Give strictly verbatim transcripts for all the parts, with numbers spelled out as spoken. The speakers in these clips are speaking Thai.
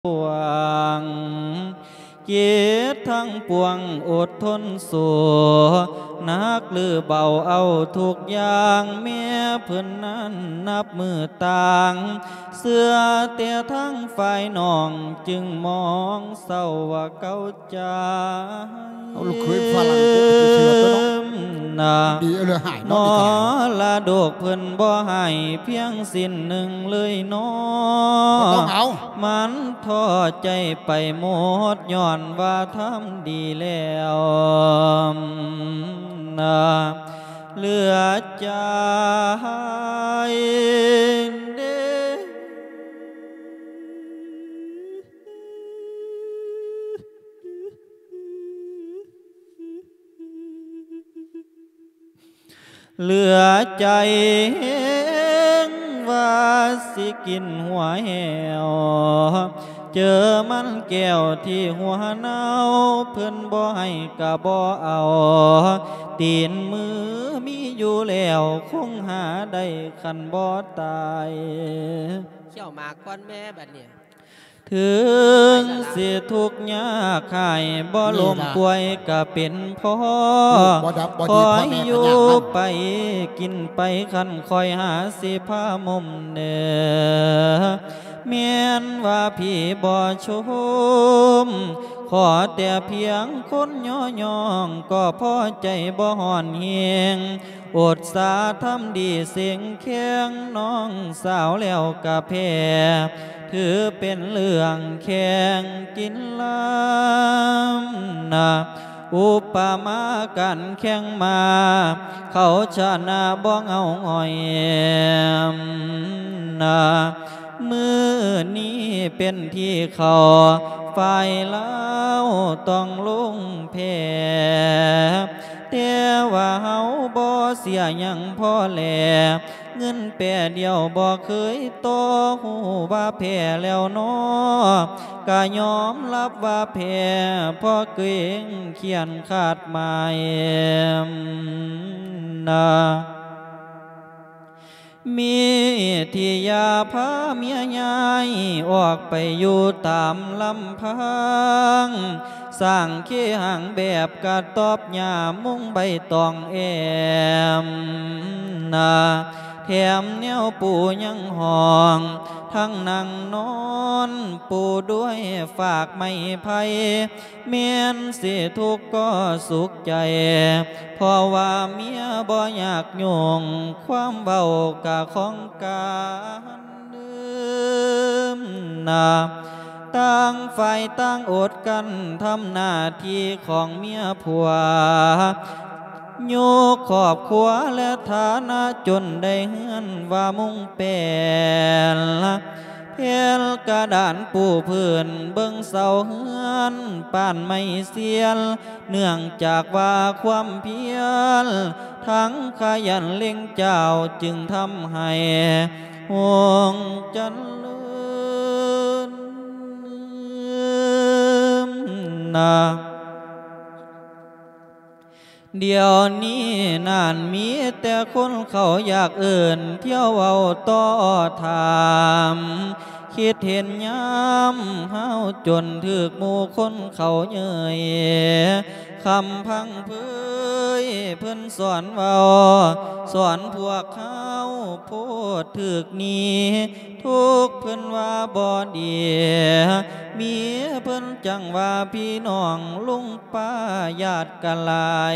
ปวงเกียรติทั้งปวงอดทนสู้นักหรือเบาเอาทุกอย่างเมียเพื่อนนั้นนับมือต่างเสื้อเตียทั้งฝ่ายน้องจึงมองเศร้าว่าเก้าใจเอาลูกเคยฝรั่งกูจะเชื่อตัวน้องดีเอาเลยหายนอละดอกเพื่อนบ่ให้เพียงสิ้นหนึ่งเลยน้อต้องเอามันท้อใจไปหมดย้อนว่าทำดีแล้วเหลือใจเด้เหลือใจว่าสิกินหัวแหวเจอมันแก้วที่หัวเน่าเพื่อนบ่ให้กะบ่เอาตีนมือมีอยู่แล้วคงหาได้คันบ่ตายเขี่ยวมาก้อนแม่แบบนี้ถึงสิทุกข์ยากไข้บ่ลมป่วยก็เป็นพ่อคอยอยู่ไปกินไปคันคอยหาสิผ้ามุมเด้อเมียนว่าพี่บ่ชมขอแต่เพียงคนย่อยองก็พอใจบ่ห่อนเฮียงอดสาทำดีเสียงเคียงน้องสาวแล้วกะแพ้ถือเป็นเรื่องแข่งกินลำนาอุปมากันแข่งมาเขาชนะบ้องเอาง่อยนามือนี้เป็นที่เขาฝ่ายเล่าต้องลุงแพ้แต่ว่าเฮาบ่เสียยังพอแลเงินแปรเดียวบ่เคยโตหูว่าแพ้แล้วน้อกะยอมรับว่าแพ้พอเกรงเขียนขาดหมายนามีที่ยาพาเมียยายออกไปอยู่ตามลำพังสร้างเขี้หางแบบกระตอบหญ้ามุงใบตองแอมนาแถมแนวปูยังห้องทั้งนั่งนอนปูด้วยฝากไม้ไผ่เมียนสิทุกข์ก็สุขใจเพราะว่าเมียบ่อยากโยงความเบากะของการดื่มนาต่างฝ่ายต่างอดกันทำหน้าที่ของเมียผัวโยกขอบขวาและฐานะจนได้เฮือนว่ามุงเป็นเพลกระดานปูพื้นเบิ่งเสาเฮือนป่านไม่เสียนเนื่องจากว่าความเพียรทั้งขยันเล่งเจ้าจึงทำให้ห่วงจันลืนนาเดี๋ยวนี้นานมีแต่คนเขาอยากเอื่นเที่ยวเอาต่อถามคิดเห็นย้ำเฮาจนถึกหมู่คนเขาเยยคำพังเพื่อเพิ่นสอนเว้าสอนพวกเขาพูดถึกนี้ทุกเพิ่นว่าบ่ดีมีเพิ่นจังว่าพี่น้องลุงป้าญาติกันหลาย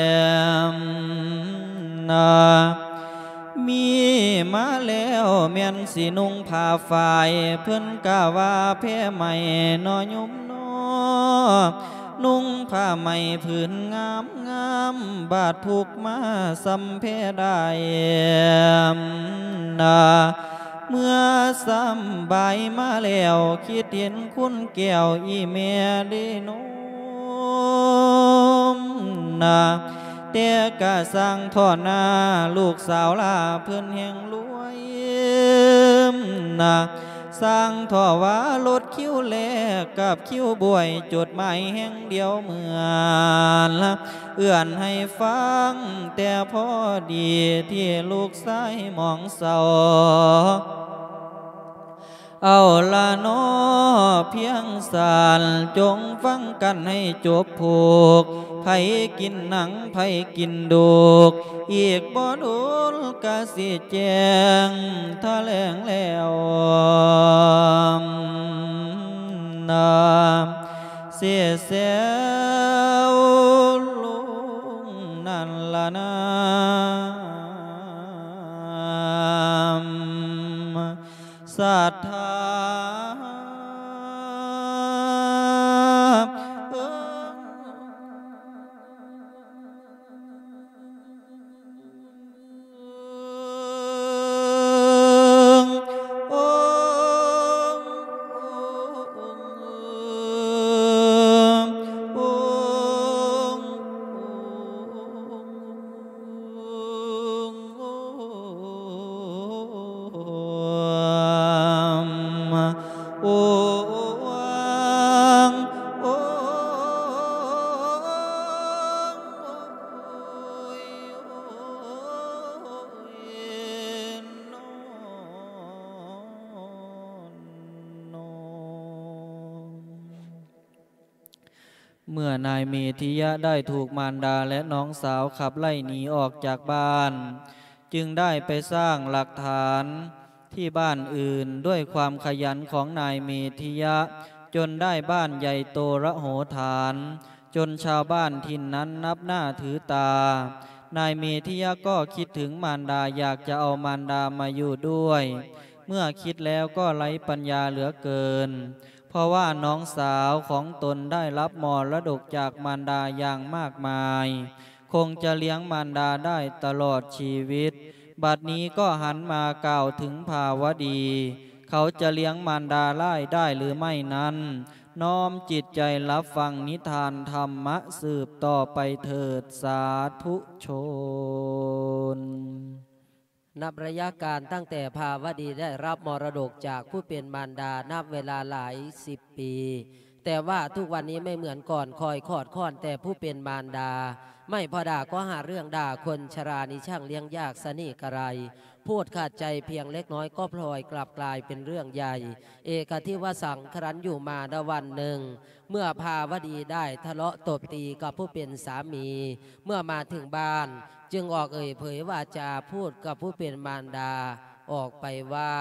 นามีมาแล้วแม่นสินุ่งผ้าฝ่ายเพิ่นกะว่าแพ้ใหม่นอยุมนอนุ่งผ้าใหม่ผืนงามงามบาดผูกมาสัมเพได้นาเมื่อสบายมาแล้วคิดเห็นคุณแก้วอีเมียได้น้มนาแต่กะสร้างทอดหน้าลูกสาวลาเพื่อนแห่งรวยนาสร้างท่อว่ารถคิ้วแลกกับคิ้วบวยจุดหมายแห่งเดียวเหมือนเอื้อนให้ฟังแต่พอดีที่ลูกชายมองเศร้าเอาละโนเพียงสารจงฟังกันให้จบผูกไผกินหนังไผกินดูกอีกบ่ดูลกะสิแจงทะแลงแล้วนาเสียเสียวลุงนั่นละนาศรัทธาเมื่อนายเมธิยะได้ถูกมารดาและน้องสาวขับไล่หนีออกจากบ้าน จึงได้ไปสร้างหลักฐานที่บ้านอื่นด้วยความขยันของนายเมธิยะจนได้บ้านใหญ่โตระโหฐานจนชาวบ้านถิ่นนั้นนับหน้าถือตานายเมธิยะก็คิดถึงมารดาอยากจะเอามารดามาอยู่ด้วยเมื่อคิดแล้วก็ไร้ปัญญาเหลือเกินเพราะว่าน้องสาวของตนได้รับมรดกจากมารดาอย่างมากมายคงจะเลี้ยงมารดาได้ตลอดชีวิตบัดนี้ก็หันมากล่าวถึงภาวดีเขาจะเลี้ยงมารดาไล่ได้หรือไม่นั้นน้อมจิตใจรับฟังนิทานธรรมะสืบต่อไปเถิดสาธุชนนับระยะการตั้งแต่ภาวดีได้รับมรดกจากผู้เป็นมารดานับเวลาหลายสิบปีแต่ว่าทุกวันนี้ไม่เหมือนก่อนคอยขอดค้อนแต่ผู้เป็นมารดาไม่พอด่าก็หาเรื่องด่าคนชรานิช่างเลี้ยงยากสนิกระไรพูดขาดใจเพียงเล็กน้อยก็พลอยกลับกลายเป็นเรื่องใหญ่เอกทิวสังครั้นอยู่มาดวันหนึ่งเมื่อภาวดีได้ทะเลาะตบตีกับผู้เป็นสามีเมื่อมาถึงบ้านจึงออกเอ่ยเผยวาจาพูดกับผู้เป็นมารดาออกไปว่า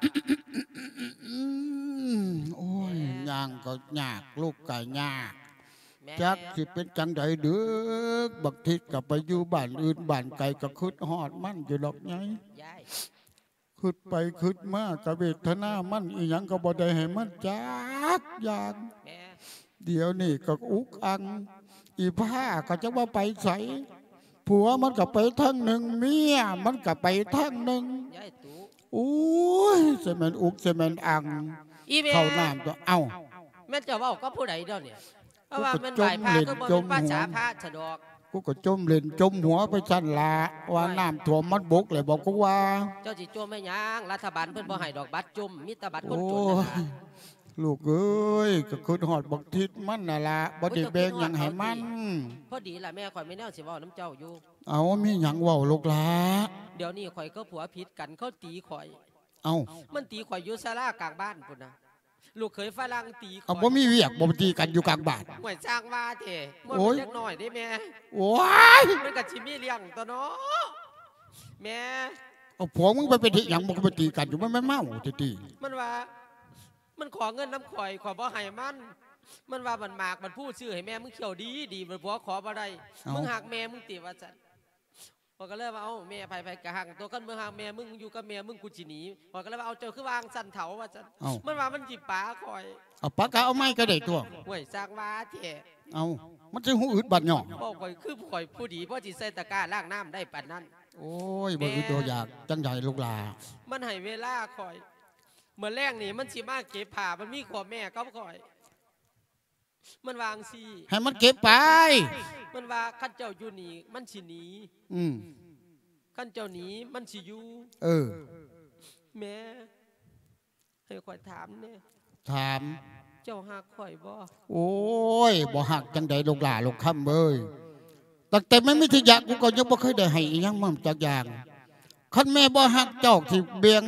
โอ้ยย่างก็ยากลูกก็ยากจักสิเป็นจังใดเด้อบักทิศกับไปอยู่บ้านอื่นบ้านไกลก็คืดฮอดมันอยู่ดอกไงคืดไปคืดมากกะเวทนามันอีหยังก็บ่ได้ให้มันจักอย่างเดี๋ยวนี่ก็อุกอังอีผ้าก็จะว่าไปใส่ผัวมันก็ไปทั้งหนึ่งเมียมันก็ไปทั้งหนึ่งโอ้ยเสมันอุกเสมันอังเข้าน้ำก็เอ้าแม่จะว่าก็ผู้ใดเดี๋ยวเนี่ยเพราะว่ามันไหวพาก็บ่เป็นภาษาพระฉดอกกูก็จมเล่นจมหัวไปชั้นละว่าน้ำท่วมมันบกเลยบอกกูว่าเจ้าจิจมไม่ยังรัฐบาลเพิ่นบ่ให้ดอกบัตรจุ่มมิตรบัตรคนจนนะลูกเอ้ยก็คืนหอดบักทิศมันน่ะละบ่ได้แบ่งหยังให้มันพอดีล่ะแม่ข่อยไม่แน่สิเว้าน้ำเจ้าอยู่เอามีหยังเว้าลูกหลาเดี๋ยวนี้ข่อยก็ผัวผิดกันเขาตีข่อยเอามันตีข่อยอยู่ศาลากลางบ้านพุ่นน่ะลูกเคยฝรั่งตีเอาบ่มีเวียกบ่ตีกันอยู่กลางบ้านห่วยสร้างว่าเถอะมันเล็กน้อยได้แม่โอ้ยมันก็สิมีเลี้ยงตัวเนาะแม่เอาผัวมึงไปเป็นที่หยังบ่ก็ไปตีกันอยู่มันไม่เมาตีมันว่ามันขอเงินน้ำข่อยขอบ่ให้มันมันว่ามันหมากมันพูดชื่อให้แม่มึงเขียวดีดีมันผัวขอบ่ได้มึงหักแม่มึงตีว่าจันพอก็เลยว่าเอาแม่ไปไปกะหักตัวกันเมื่อหักแม่มึงอยู่กับแม่มึงกูจีหนีพอก็เลยว่าเอาเจ้าคือวางสันเถาว่าจันมันว่ามันจีบป๋าคอยเอาปากกาเอาไม้ก็ได้ตัวห่วยสร้างว่าเถอะเอามันจะหูอึดบัดหย่อพ่อคอยคือคอยผู้ดีพ่อจีใส่ตะกร้าล้างน้ำได้ปัดนั้นโอ้ยบ่อึดตัวอยากจังใหญ่ลูกหลามันให้เวลาคอยเมื่อแรกนี่มันสิมาเก็บผ้ามันมีขวบแม่ก็คอยมันวางซีให้มันเก็บไปมันว่าขั้นเจ้าอยู่หนีมันสิหนีอืมขั้นเจ้าหนีมันสิอยู่เออแม่ให้คอยถามเนี่ยถามเจ้าหักข่อยบ่โอ้ยบ่หักจังใดลูกหลาลูกคำเอ้ยตั้งแต่ไม่มีที่อยากกูก็ยังบ่เคยได้ให้อีหยังมั่งจักอย่างคันแม่บ่หักเจ้าที่เบียง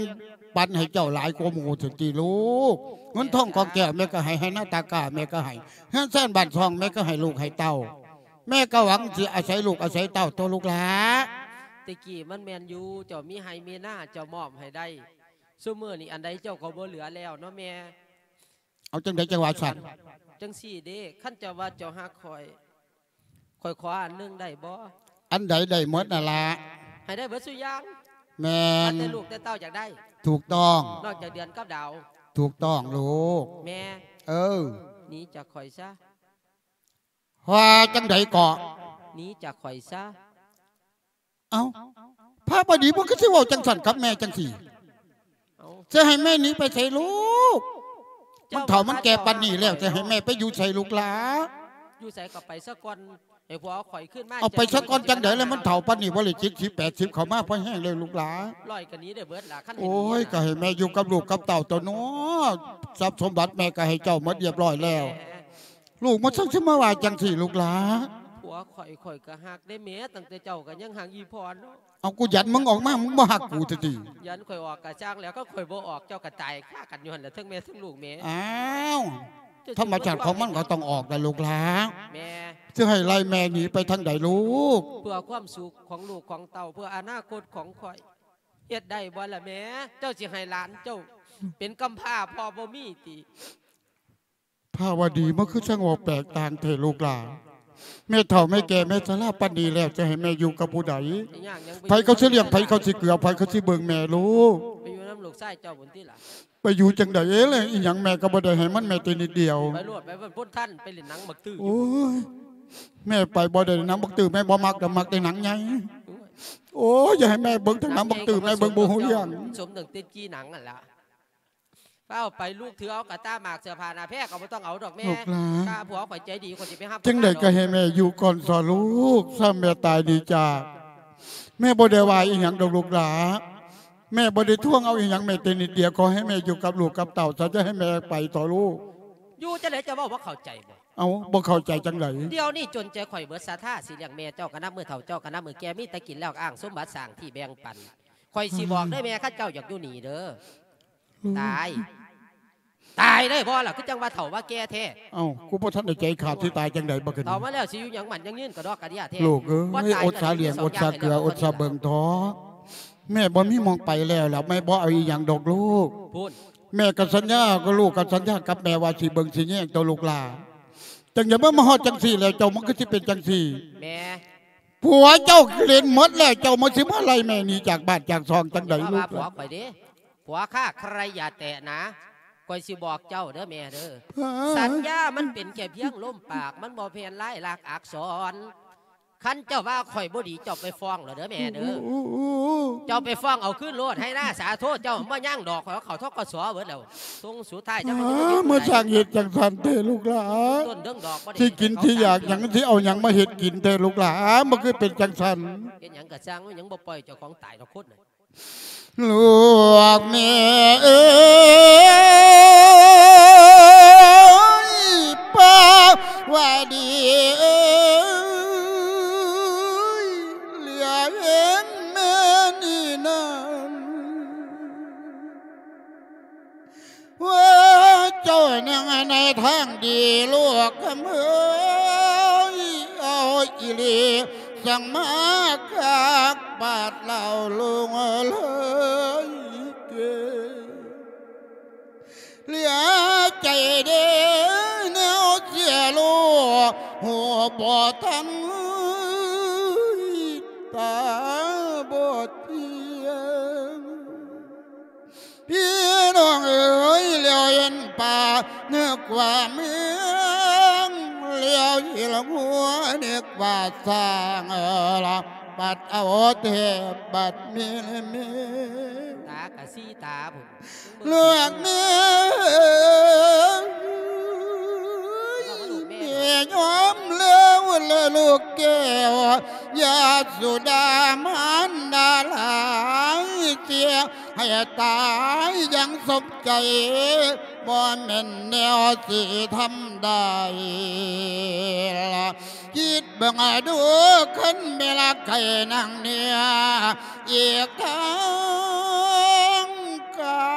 ปันให้เจ้าหลายกว่าหมู่ถึงตีลูกเงินทองกองแก้วแม่ก็ให้ให้หน้าตากาแม่ก็ให้เฮือนซ่านบ้านซองแม่ก็ให้ลูกให้เต้าแม่ก็หวังสิอาศัยลูกอาศัยเต้าตัวลูกหลาตะกี้มันแมนอยู่เจ้ามีให้มีหน้าเจ้ามอบให้ได้ซุมื้อนี่อันใดเจ้าก็บ่เหลือแล้วเนาะแม่เอาจังไดจังหวะสั่นจังสี่เด้ขั้นเจ้าว่าเจ้าฮักคอยคอยขออันนึงได้บ่อันใดได้หมดน่ะล่ะให้ได้เบิดสุอย่างแม่นแต่ลูกแต่เต้าอยากได้ถูกต้องนอกจากเดือนกับดาวถูกต้องลูกแม่เออหนีจากข่อยซะว่าจังไดเกาะหนีจากข่อยซะเอ้าพระบดีบ่คือสิเว้าจังสั่นกับแม่จังสี่จะให้แม่หนีไปใส่ลูกมันเฒ่ามันแก่ปานนี้แล้วจะให้แม่ไปอยู่ใส่ลูกหลาอยู่ใส่ก็ไปซะก่อนไอ้ผัวข่อยขึ้นมาเอาไปซะก่อนจังได๋แล้วมันเฒ่าปานนี้บ่เลยเจ็ดสิบ แปดสิบเข้ามาพอแห้งเลยลูกหลาร้อยกันนี้ได้เบิดล่ะคั่นโอ้ยก็ให้แม่อยู่กับลูกกับเต้าตัวน้อทรัพย์สมบัติแม่ก็ให้เจ้าหมดเรียบร้อยแล้วลูกมันซักสิมาว่าจังสี่ลูกหลาผัวข่อยข่อยก็ฮักได้แม่ตั้งแต่เจ้าก็ยังฮักอีพรเนาะเอากูยันมึงออกมามึงบ่ฮักกูติยันข่อยออกกะจ้างแล้วก็ข่อยบ่ออกเจ้าก็ตายฆ่ากันอยู่หั่นล่ะทั้งแม่ทั้งลูกแม่อ้าวธรรมชาติของมันก็ต้องออกได้ลูกหลาแม่จะให้ไล่แม่หนีไปทางใดลูกเพื่อความสุขของลูกของเต่าเพื่ออนาคตของข่อยเฮ็ดได้บ่ล่ะแม่เจ้าสิให้หลานเจ้าเป็นกำพร้าพ่อบ่มีติภาวดีมันคือช่างว่าแปลกต่างเทลูกหลาแม่เฒ่าแม่แก่แม่ชราปานนี้แล้วจะให้แม่อยู่กับผู้ใดไผเขาสิเลี้ยงไผเขาสิเกลือไผเขาสิเบิ่งแม่ลูกไปอยู่น้ำลูกชายเจ้าบนที่ล่ะไปอยู่จังใดเอ้เลยอีหยังแม่ก็บ่ได้ให้มันแม่ตีนิดเดียวไปรวดไปพุ่นท่านไปเล่นหนังบักตื้อโอ้ยแม่ไปบ่ได้หนังบักตื้อแม่บ่มักแต่มักแต่หนังใหญ่โอ้ยอย่าให้แม่เบิ่งทั้งหนังบักตื้อแม่เบิ่งบ่ฮู้เรื่องสมดังติดกี้หนังนั่นล่ะเป้าไปลูกถือเอากระต้าหมากเสื้อผ้าหน้าแพร่ก็ไม่ต้องเอาดอกแม่ข้าผัวข่อยใจดีคนจะไปห้ามจังใดก็ให้แม่อยู่ก่อนสอนลูกซ้ำแม่ตายดีจากแม่บ่ได้ว่าอีหยังดอกลูกหลาแม่บ่ได้ท่วงเอาอีหยังแม่เตนิดเดียวขอให้แม่อยู่กับลูกกับเต่าซะจะให้แม่ไปต่อลูกอยู่จะไหนจะบอกว่าเข้าใจบ่เอาบ่เข้าใจจังไดเดี๋ยวนี้จนใจข่อยเบิดศรัทธาสิเลี้ยงแม่เจ้ากันนับมือเฒ่าเจ้ากันนับมือแก่มีแต่กินแล้วอ้างสมบัติสร้างที่แบ่งปันข่อยสิบอกได้แม่ข้าเจ้าอยากอยู่หนีเด้อตายตายได้บ่ล่ะคือจังว่าเฒ่าว่าแก่แท้เอ้ากูบ่ทันได้ใจขาดสิตายจังไดบ่ขึ้นเฒ่ามาแล้วสิอยู่หยังมันยังยืนกระดอกกระเดี่ยแท้ลูกเอ้ยอดสาเลี้ยงอดสาเกลืออดสาเบิ่งท้อแม่บ่มีมองไปแล้วแล้วแม่บ่เอาอีหยังดอกลูกพูดแม่ก็สัญญาก็ลูกก็สัญญากับแม่ว่าสิเบิ่งสิแย่งตัวลูกหลานจังอย่ามาฮอดจังซี่แล้วเจ้ามันก็สิเป็นจังซี่แม่ผัวเจ้าเล่นหมดแล้วเจ้ามาสิมาไล่แม่หนีจากบ้านจากซองจังไดลูกผัวไปเด้ผัวข้าใครอย่าแตะนะก่อยสิบอกเจ้าเด้อแม่เด้อสัญญามันเป็นแค่เพียงล้มปากมันบ่เพียนไล่ลากอักษรขันเจ้าว่าข่อยบ่ดีเจ้าไปฟ้องเหรอเด้อแม่เด้อเจ้าไปฟ้องเอาขึ้นโลดให้หน้าสาโทษเจ้าบ่ย่างดอกเขาเขาทกศเบิดแล้วทรงสุดท้ายจะเมื่อสร้างเหตุจังสันเตลูกหลานต้นเรื่องดอกที่กินที่อยากอย่างที่เอาอย่างมาเห็ดกินเตลูกหลานมันคือเป็นจังสันเป็นอย่างกระซังยังบ่ปล่อยเจ้าของตายดอกคนเลยลูกแม่เอ้ยป้าว่าดีเอ้ยเหลือเห็นแม่นี่นั่นว่าเจ้ายังในทางดีลูกเอ้ยเอาอีลีสั่งมาคักบาดเหล่าลุงเลยเกเหลือใจเด้แนวเสียลูกหัวบ่อทั้งตาบ่เทียงพี่น้องเอ๋ยเลี้ยวเห็นป่าเนื้อกว่าเมืองเลี้ยวหิลหัวเนื้อกว่าสร้างเออละบัดเอาเทบัดมีเมีตากะสีตาผมเลือกเมียยอมเลี้ยวเลยลูกแก้วยาสุดามันดาลายเสียให้ตายยังสมใจบ่แม่นแนวสิทำได้คิดเบิ่งดูขึ้นเวลาไก่นั่งเนี่ยอีกทั้งกา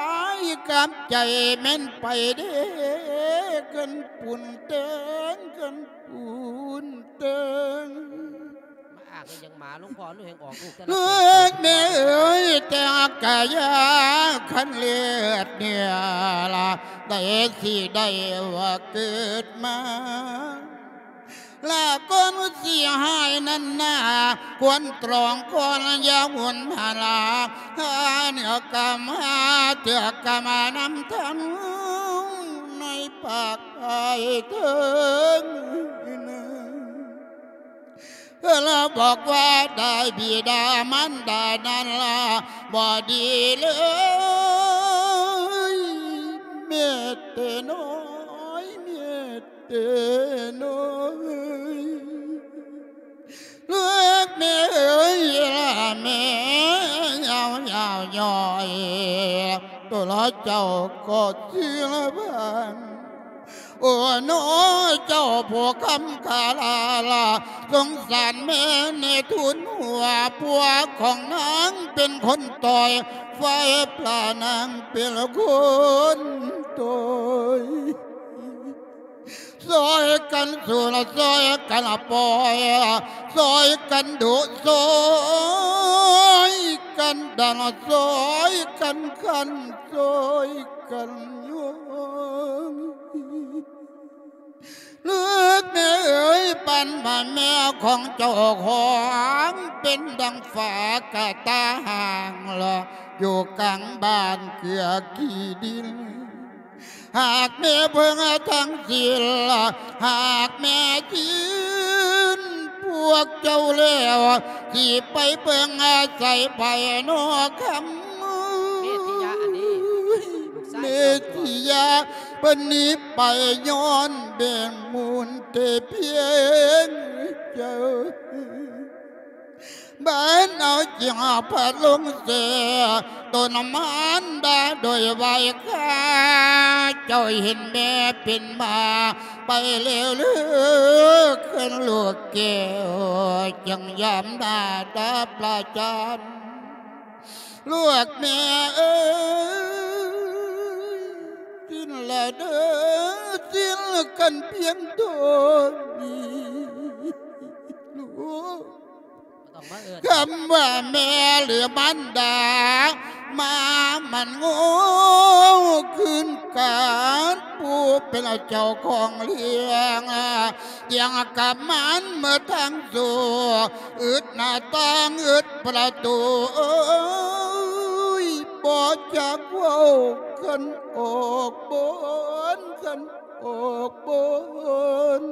กับใจแม่นไปเด้กันปุ่นเติงกันปุ่นเติงมาอ่างยังหมาลุงพ่อลุงแห่งออกลูกแต่ละเลือดแม่เอ๋ยแต่กายาขันเลือดเนี่ยละได้สิได้ว่าเกิดมาลาก่อนเสียหายนั้นนาควรตรองก่อนยาวนหาลาหาเนื้อกามหาเถือกามานำทำในปากไอ้เถิงเราบอกว่าได้บิดามันดานั้นละบ่ดีเลยเมตเตน้อยเมตเตน้อยเลือกแม่เอ๋ยละแม่ยาวยาวย่อยตัวละเจ้าก็เชื่อบ้านโอ้น้อยเจ้าผู้คำคาลาลาสงสารแม่ในทุนหัวผัวของนางเป็นคนต่อยไฟปลานางเป็นคนต่อยซอยกันสู่ละซอยกันปล่อยซอยกันดุซอยกันดันซอยกันกันซอยกันโยมเลือกแม่เอ๋ยปันมาแม่ของเจ้าของเป็นดังฝากะตาห่างละอยู่กลางบ้านเกือขี้ดินหากแม่เพิ่งทั้งสิ้นหากแม่ยืนพวกเจ้าแล้วที่ไปเพิ่งอาศัยไปนอกคำเมติยาปนิไปย้อนเบ่งมูลเตเพียงเจ้าบ้านเอาจิงพัดลงเสียต้นมันดาโดยใบข้าเจ้าเห็นแม่เป็นมาไปเร็วเลือกขึ้นลูกแก้วจังยามดาดาปลาจานลูกแม่เอ้ยสิ้นละเด้อสิ้นกันเพียงตัวนี้ลูกคำว่าแม่หรือมันดามามันโง่ขึ้นการผู้เป็นเจ้าของเลี้ยงยังกับมันเมื่อทางสู่อึดหน้าต่างอึดประตูบ่จากว่ากันออกบนกันออกบน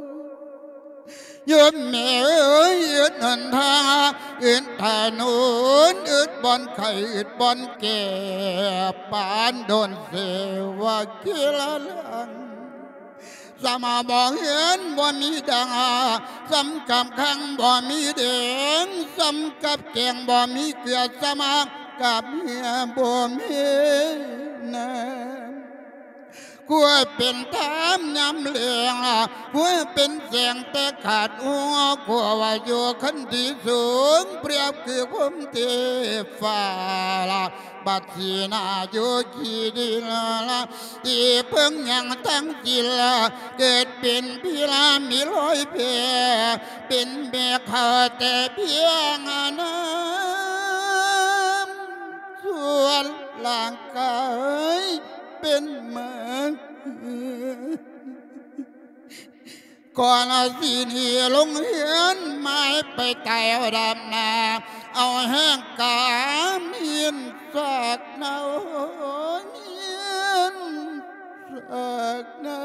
ยืนแม่เอ้ยยืนหันทางยืนถนนยืนบอนไข่ยืนบอนแก่ปานโดนเสวะเกละลังสมาบอกเห็นบ่มีดังสำกับขังบ่มีเด้งสำกับแกงบ่มีเกลือสมากับเมียบ่มีน้ำกลัวเป็นทามย้ำเลียงกลัวเป็นเสียงแต่ขาดหัวกลัวว่าอยู่ขั้นที่สูงเปรียบคือผมเทฟ้าละบัดสีนาอยู่ขี้ดินละที่เพิ่งยังตั้งจิลเกิดเป็นพิลามีลอยเพียเป็นแม่ข้าแต่เพียงน้ำส่วนร่างกายเป็นเหมือนก่อนสินีลงเหียนไม้ไปไต่ดำนาเอาแห้งกามเหียนสากเนาเหียนสากเนา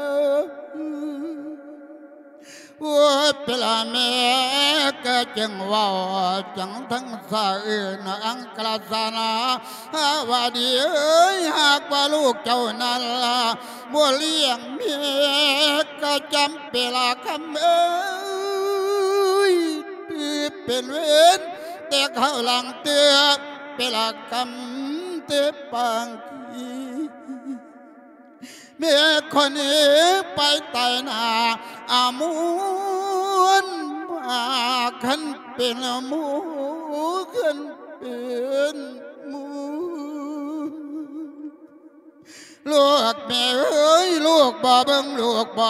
ว่าเป็นแม่ก็จึงว่าจังทั้งสาอื่นอังกฤษนาว่าดีเอ้ยหากว่าลูกเจ้านั้นละบ่เลี้ยงเมียก็จำเป็นละคำเอ้ยที่เป็นเวรแต่เขาหลังเตือเป็นละคำเตปางกีเมียคนนี้ไปไต่นาอามูนมาขันเป็นหมูขันเป็นหมูลูกแม่เอ้ยลูกบ่เบิ่งลูกบ่